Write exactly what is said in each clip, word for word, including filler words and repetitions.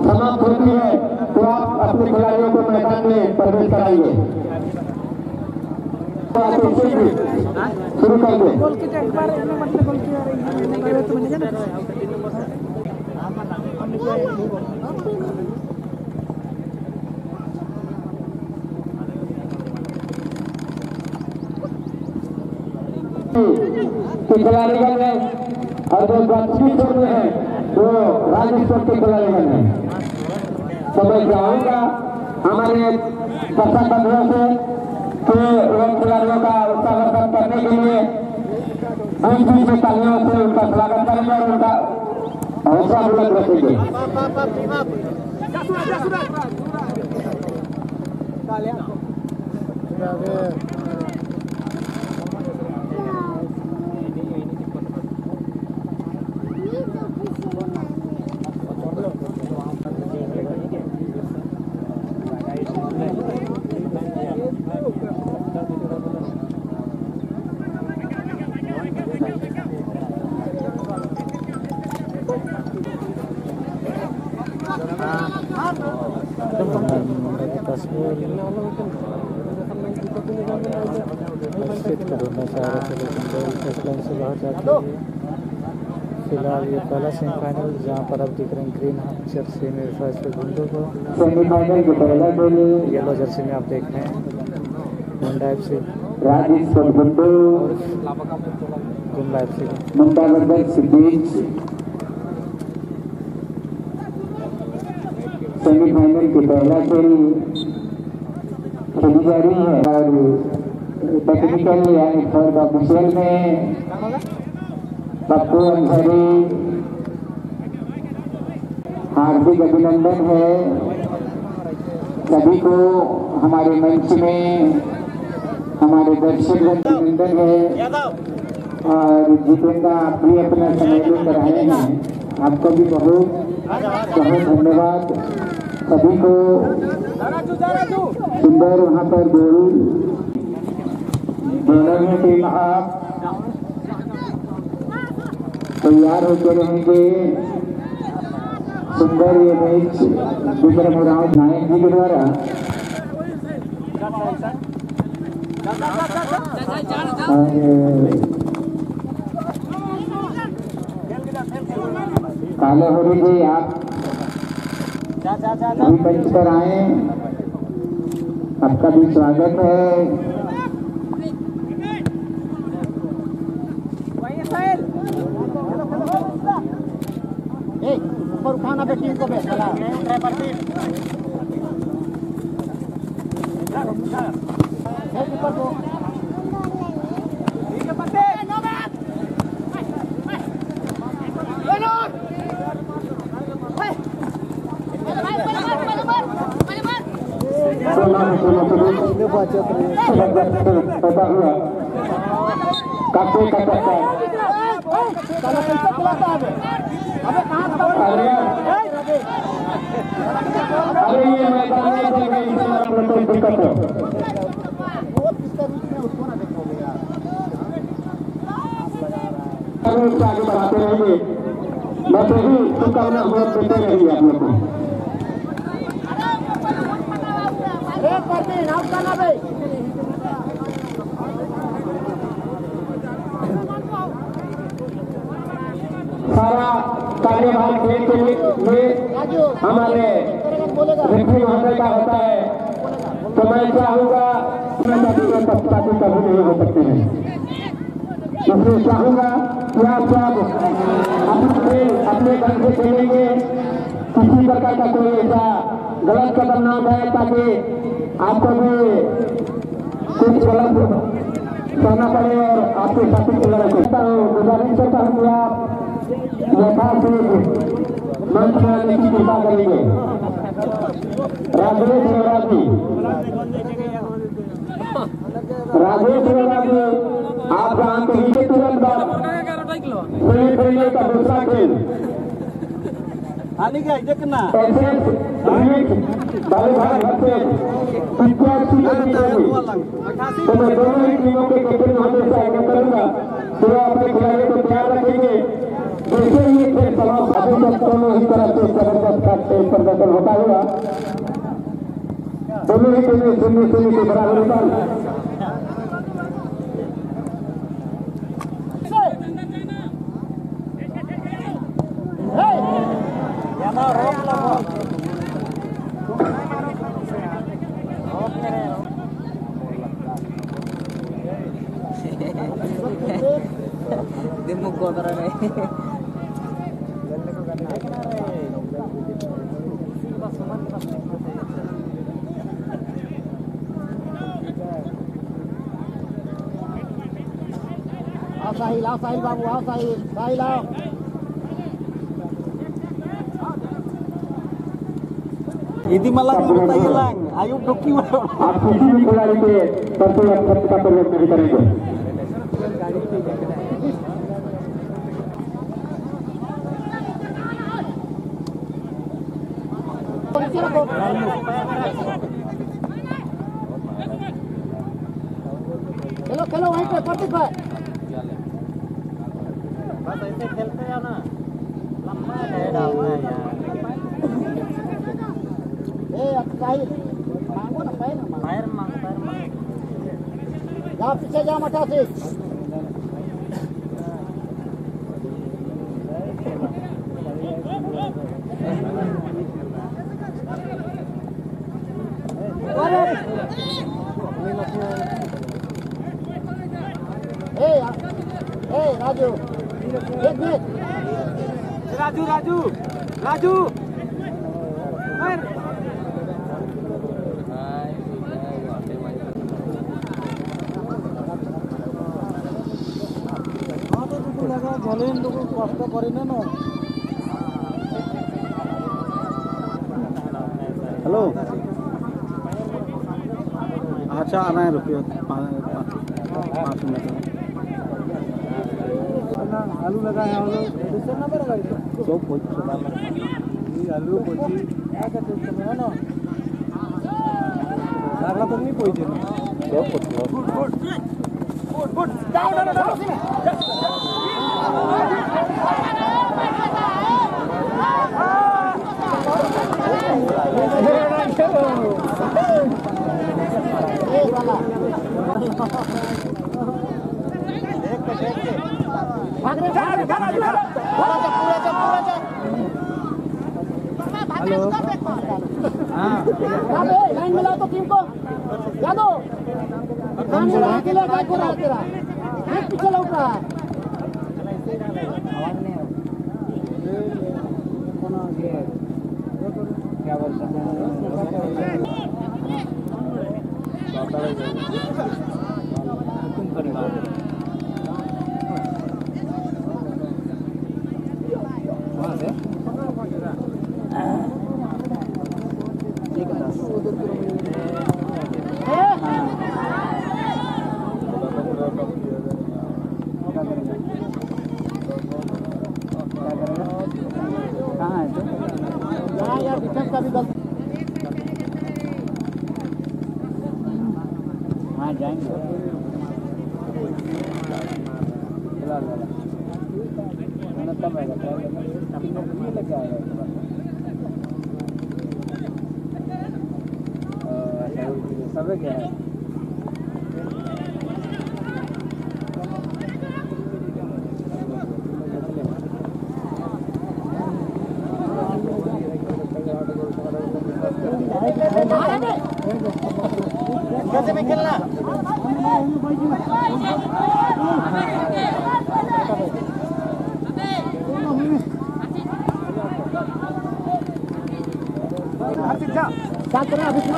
समाप्त होती है तो आप अपने खिलाड़ियों को मैदान में प्रवेश कराइए। शुरू कर दे। गोल की एक बार मतलब गोल की आ रही है मैंने करे तो मैंने जाना खिलाड़ीगण है और जो बातचीत हो रहे हैं वो राजस्थान के खिलाड़ीगण है। तो मैं चाहूंगा हमारे कथा बंधुओं से कि उन खिलाड़ियों का उत्साहवर्धन करने के लिए बीच बीच में तालियों से उनका स्वागत करेंगे और उनका हौसला बुलंद रखेंगे। फिलहाल ये पहला सेमीफाइनल जहाँ पर आप देख रहे हैं ग्रीन जर्सी में फर्स्ट गुंडो को सेमीफाइनल के पहला खेल येलो जर्सी में आप देख रहे हैं मुंडा एफ सी राजस्थान गुंडो गुंडा एफ सी मुंडा वर्सेस सिद्धीज सेमीफाइनल के पहला खेल खेली जा रही है और टेक्निकल यानी थर्ड ऑफिशियल में पप्पू अंसारी हार्दिक अभिनंदन है सभी को हमारे मंच में हमारे दर्शक अभिनंदन है और जितेंद्र आप भी अपना समय लेकर आए हैं आपको भी बहुत बहुत धन्यवाद। सभी को सुंदर वहाँ पर गोल दोनों में टीम आप तैयार होकर रहेंगे। सुंदर ये मैच विक्रम राव नायक जी के द्वारा काले होरी जी आप भी मंच पर आए आपका भी स्वागत है। ऊपर उठाना पे टीम को चला पता हुआ काफी कटक अरे अरे ये मैदान में चल गई कोई दिक्कत है आगे बढ़ाते रहेंगे बस यही शुभकामना बहुत देते रहेंगे आप लोग को। सारा कार्यभार खेल के लिए हमारे रेफरी महोदय का होता है तो मैं चाहूंगा पक्षपाती कभी नहीं हो सकते हैं इसलिए चाहूंगा कि आप सब अपने अपने ढंग से खेलेंगे किसी प्रकार का कोई ऐसा गलत कदम ना उठाए ताकि आपको भी कुछ गलत करना पड़े और आपके साथी को लड़ा सकता हूँ। गुजारिश करता हूँ कि आप यथाशीघ्र मंच में आने की कृपा करेंगे। राजेश रेवाजी राजेश रेवाजी आप जानते ही के तुरंत बाद सेमीफाइनल का दूसरा खेल आने का देखना तो मैं दोनों ही टीमों के कैप्टन होने से आगे करूंगा तो अपने खिलाड़ियों को तैयार रखेंगे जैसे ही खेल समाप्त अभी तक दोनों ही तरफ से जबरदस्त का खेल प्रदर्शन होता हुआ दोनों ही टीमें शून्य शून्य के बराबरी पर Dimuk kotoran ini. Ao Sahil, ao Sahil babu, ao Sahil, Sahil ao. Ini malah kita hilang. Ayo doki. आप किसी भी खिलाड़ी के संतुलन खर्च का प्रयोग नहीं करेंगे। खेलो खेलो वहीं पे प्रतीक भाई बस ऐसे खेलते जाओ ना लंबा है डालना है यार ए साहिल मांगो ना पैर ना पैर मांग पैर मांग जाओ पीछे जाओ मटा से ए ए राजू एक मिनट राजू राजू राजू पैर कष्ट करी ना हेलो अच्छा आना है रुपये पाँच मिनट आलू लगाए हैं सब आलू पोची है ना लागला तो नहीं पोची हेलो हाँ लाइन मिलाओ तो टीम को यादव खाने लगा के लिए क्या कर रहा है तेरा एक पीछे लौट रहा है क्या बोलते हैं वहाँ से कहाँ है तो हाँ यार डिफेंस का भी गलती हाँ जाएंगे तब आएगा लग जाएगा सब क्या है कैसे में खेलना करना अभी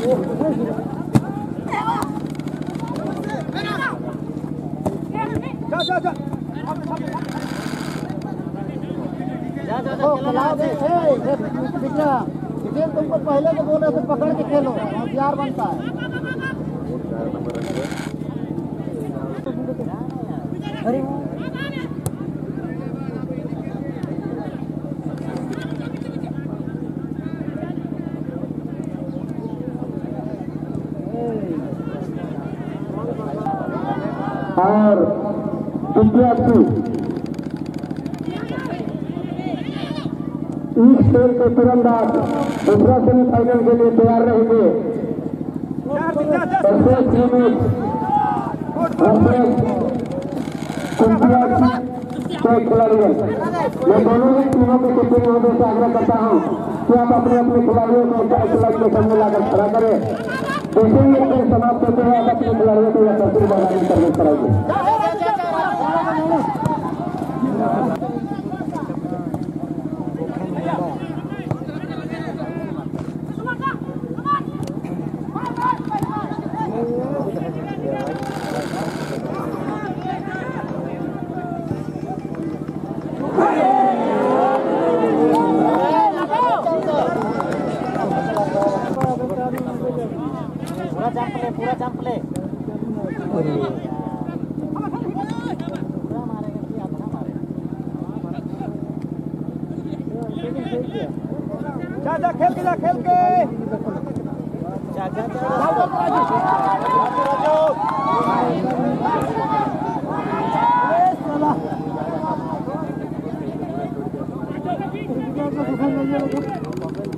जा जा जा खिलाओ दे विकेट तुमको पहले तो बोल रहे थे पकड़ के खेलो होशियार बनता है अरे और विद्यार्थी इस खेल के तुरंत बाद दूसरा सेमीफाइनल के लिए तैयार रहेंगे। सर्वश्रेष्ठ टीम के खिलाड़ियों, मैं दोनों ही टीमों के कैप्टन महोदय से आग्रह करता हूं कि आप अपने अपने खिलाड़ियों को खिलाड़ी के सामने लाकर खड़ा करें। जैसे ही खेल समाप्त होते हैं आप अपने खिलाड़ियों को यह तस्वीर बनाने करने कराइए। पूरा जंप ले पूरा जंप ले पूरा मारेगा कि आप ना मारेगा। जा जा खेल के जा खेल के जा जा जा